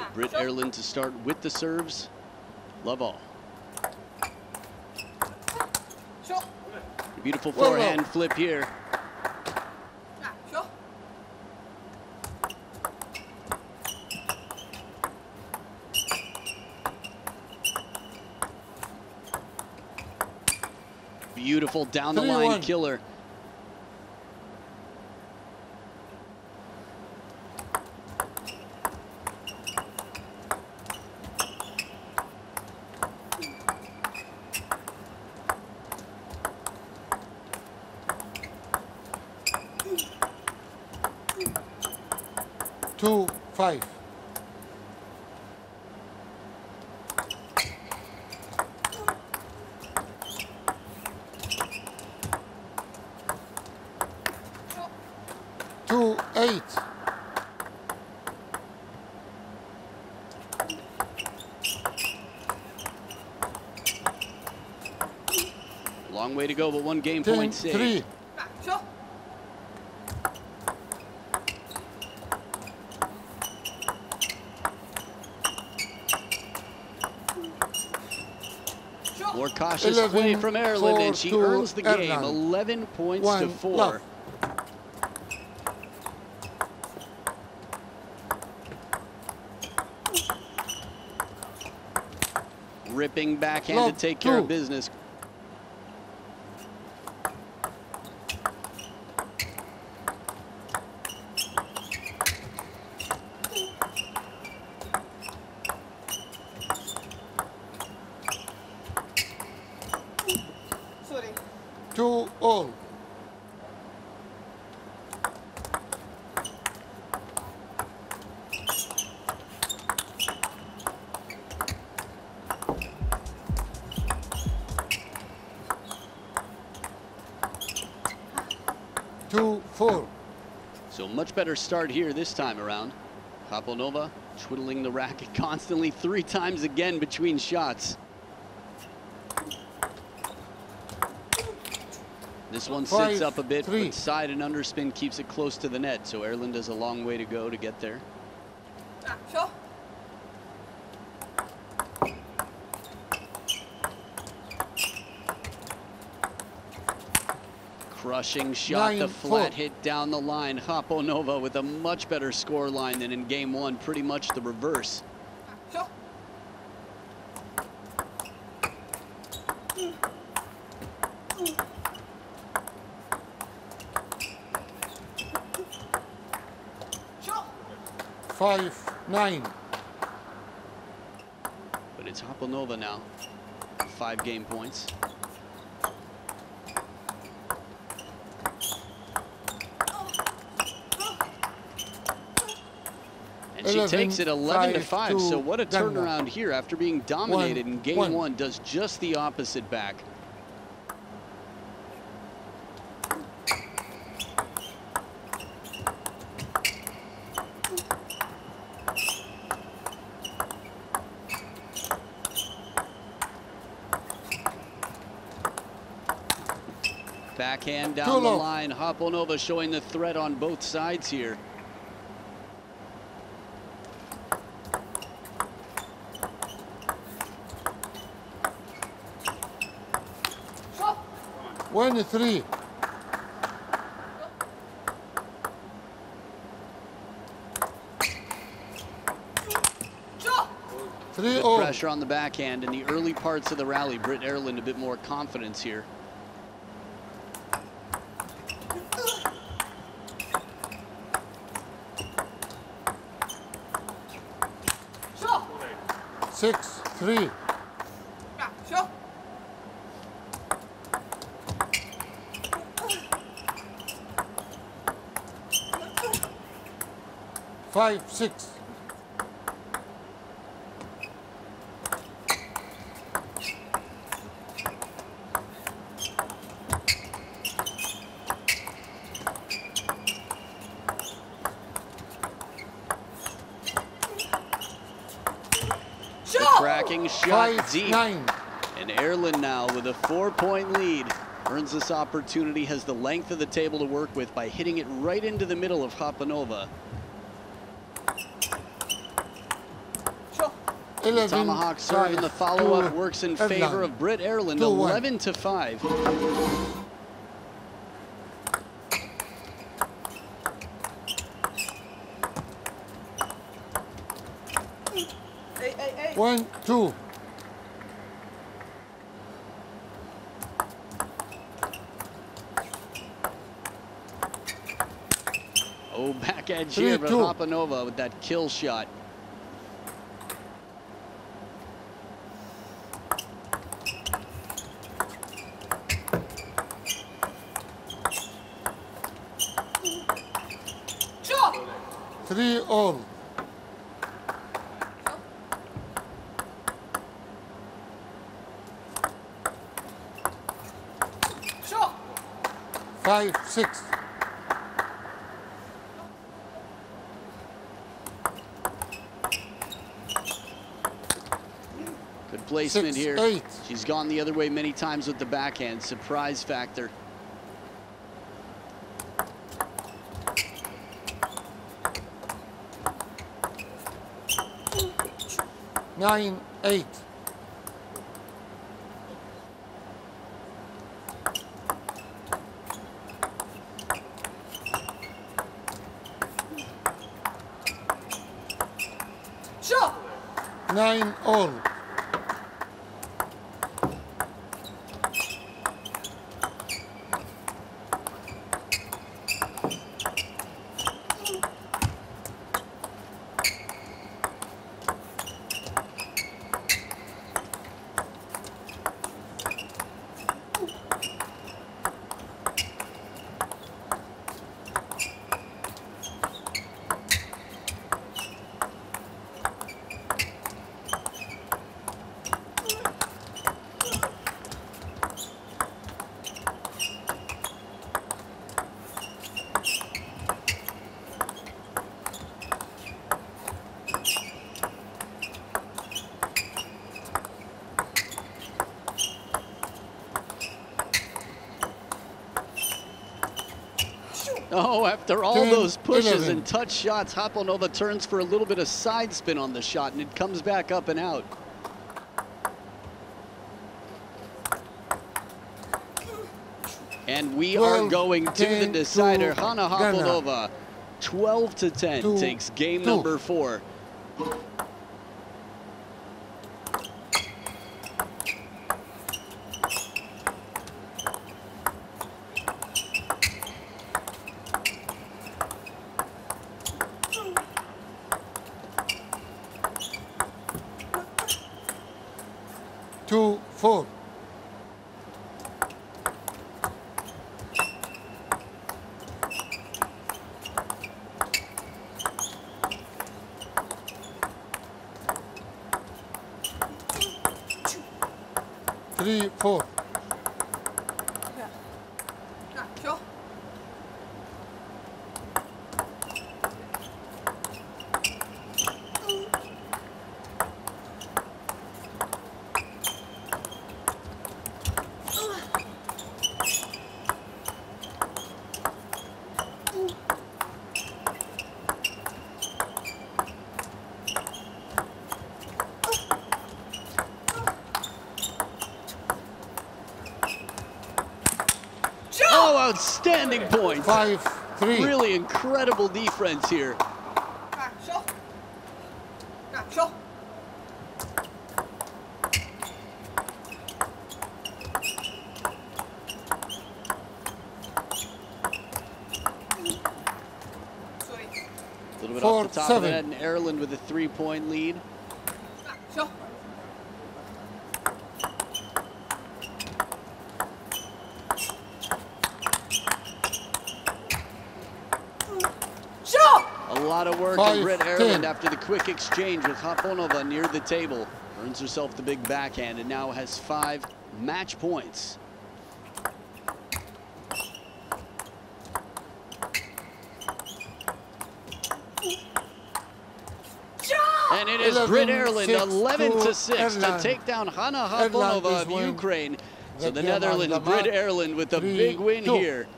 Britt Ehrlund to start with the serves. Love all. Beautiful forehand flip here. Beautiful down the line killer. Two, 5. Two, 8. Long way to go, but one game point saved. 3. More cautious play from Ehrlund, and she earns the game. 11 points to 4. Love. Ripping backhand to take care of business. Sorry. 2 all. Two, 4. So much better start here this time around. Khaponova twiddling the racket constantly 3 times again between shots. This one sits up a bit, but side and underspin keeps it close to the net. So Ehrlund has a long way to go to get there. Crushing shot, the flat hit down the line. Khaponova with a much better score line than in game 1, pretty much the reverse. Five, 9. But it's Khaponova now, 5 game points. And she takes it 11 to 5. So what a turnaround here after being dominated in game 1, does just the opposite back. Backhand down the line. Khaponova showing the threat on both sides here. One, 3. Good pressure on the backhand in the early parts of the rally. Britt Ehrlund a bit more confidence here. Six, 3. Five, 6. Cracking shot 5, deep. 9. And Ehrlund now with a 4-point lead. Earns this opportunity, has the length of the table to work with by hitting it right into the middle of Khaponova. 11, Tomahawk serve and the 5, follow-up 2, works in Erlang. favor of Britt Erland, 2-1. 11-5. Hey. 1, 2. Oh, back edge here, but 3-2. Hapanova with that kill shot. Sure. 3 all. Sure. 5, 6. Good placement 6, here. 8. She's gone the other way many times with the backhand. Surprise factor. 9, 8. Sure. 9 all. Oh, after all 10, those pushes 11. and touch shots, Hapanova turns for a little bit of side spin on the shot, and it comes back up and out. And we are 12, going to 10 the decider. to Hanna Ghana. Hapanova, 12-10, 2, takes game 2. number 4. Two, 4. Three, 4. Yeah, sure. Oh, outstanding points. 5, 3. Really incredible defense here. Yeah, sure. Yeah, sure. Sorry. A little bit 4, off the top of the 7. net, and Erland with a 3-point lead. Yeah, sure. Sure. A lot of work 5, on Britt 10. Erland after the quick exchange with Hapanova near the table. Earns herself the big backhand and now has 5 match points. And it is 11, Britt Erland, 6 11-6 to Erland. take down Hanna Erland Hapanova is of win Ukraine. So the the game on Netherlands, the Britt mat. Erland with a 3, big win 2. here.